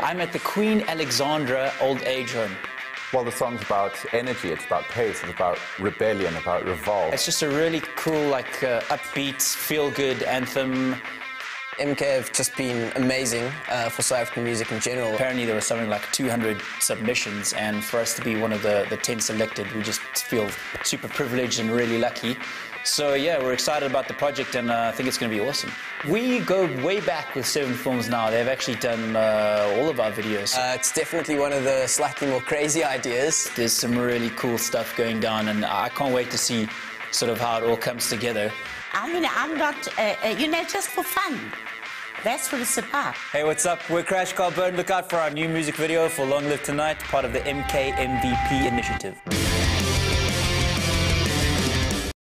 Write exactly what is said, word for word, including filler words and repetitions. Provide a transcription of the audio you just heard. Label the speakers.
Speaker 1: I'm at the Queen Alexandra Old Age Home.
Speaker 2: Well, the song's about energy, it's about pace, it's about rebellion, about revolt.
Speaker 1: It's just a really cool, like, uh, upbeat, feel-good anthem.
Speaker 3: M K have just been amazing uh, for South African music in general.
Speaker 1: Apparently there were something like two hundred submissions, and for us to be one of the, the ten selected, we just feel super privileged and really lucky. So yeah, we're excited about the project, and uh, I think it's going to be awesome. We go way back with Seven Films now. They've actually done uh, all of our videos.
Speaker 3: Uh, it's definitely one of the slightly more crazy ideas.
Speaker 1: There's some really cool stuff going down, and I can't wait to see sort of how it all comes together.
Speaker 4: I mean, I'm not, uh, uh, you know, just for fun. That's what it's about.
Speaker 1: Hey, what's up? We're CrashCarBurn. Look out for our new music video for Long Live Tonight, part of the M K M V P initiative.